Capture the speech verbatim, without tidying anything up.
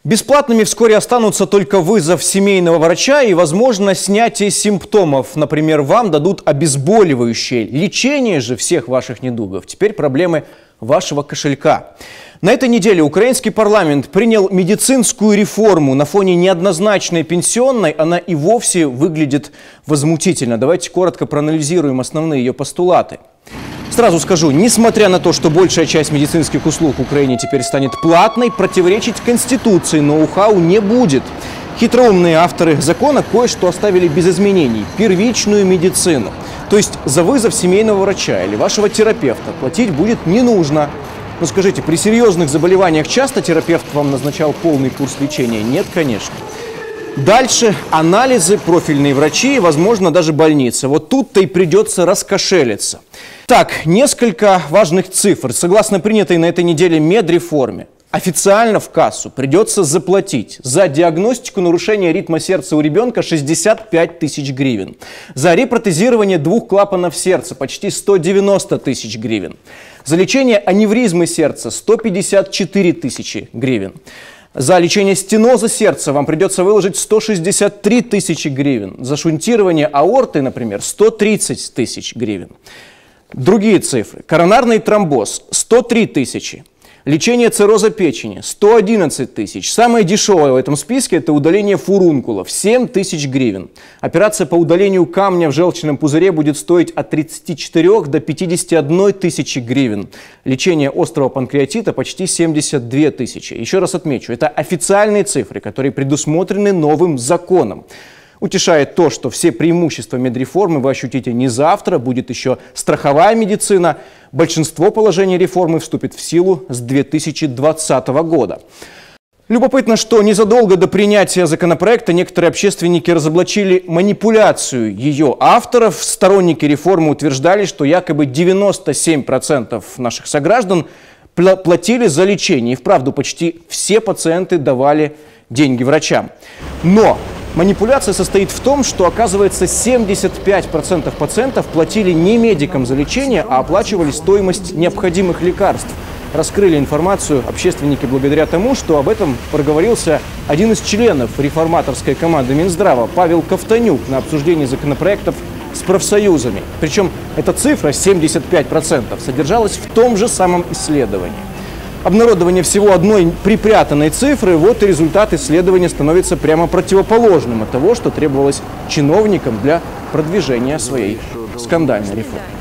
Бесплатными вскоре останутся только вызов семейного врача и, возможно, снятие симптомов. Например, вам дадут обезболивающее. Лечение же всех ваших недугов теперь проблемы вашего кошелька. На этой неделе украинский парламент принял медицинскую реформу. На фоне неоднозначной пенсионной она и вовсе выглядит возмутительно. Давайте коротко проанализируем основные ее постулаты. Сразу скажу, несмотря на то, что большая часть медицинских услуг в Украине теперь станет платной, противоречить Конституции ноу-хау не будет. Хитроумные авторы закона кое-что оставили без изменений – первичную медицину. То есть за вызов семейного врача или вашего терапевта платить будет не нужно. Но скажите, при серьезных заболеваниях часто терапевт вам назначал полный курс лечения? Нет, конечно. Дальше анализы, профильные врачи и, возможно, даже больницы. Вот тут-то и придется раскошелиться. Так, несколько важных цифр. Согласно принятой на этой неделе медреформе, официально в кассу придется заплатить за диагностику нарушения ритма сердца у ребенка шестьдесят пять тысяч гривен. За репротезирование двух клапанов сердца почти сто девяносто тысяч гривен. За лечение аневризмы сердца сто пятьдесят четыре тысячи гривен. За лечение стеноза сердца вам придется выложить сто шестьдесят три тысячи гривен. За шунтирование аорты, например, сто тридцать тысяч гривен. Другие цифры. Коронарный тромбоз – сто три тысячи. Лечение цирроза печени – сто одиннадцать тысяч. Самое дешевое в этом списке – это удаление фурункулов – семь тысяч гривен. Операция по удалению камня в желчном пузыре будет стоить от тридцати четырёх до пятидесяти одной тысячи гривен. Лечение острого панкреатита – почти семьдесят две тысячи. Еще раз отмечу, это официальные цифры, которые предусмотрены новым законом. Утешает то, что все преимущества медреформы вы ощутите не завтра, будет еще страховая медицина. Большинство положений реформы вступит в силу с две тысячи двадцатого года. Любопытно, что незадолго до принятия законопроекта некоторые общественники разоблачили манипуляцию ее авторов. Сторонники реформы утверждали, что якобы девяносто семь процентов наших сограждан платили за лечение. И вправду почти все пациенты давали деньги врачам. Но манипуляция состоит в том, что, оказывается, семьдесят пять процентов пациентов платили не медикам за лечение, а оплачивали стоимость необходимых лекарств. Раскрыли информацию общественники благодаря тому, что об этом проговорился один из членов реформаторской команды Минздрава Павел Ковтонюк на обсуждении законопроектов с профсоюзами. Причем эта цифра, семьдесят пять процентов, содержалась в том же самом исследовании. Обнародование всего одной припрятанной цифры, вот и результат исследования становится прямо противоположным от того, что требовалось чиновникам для продвижения своей скандальной реформы.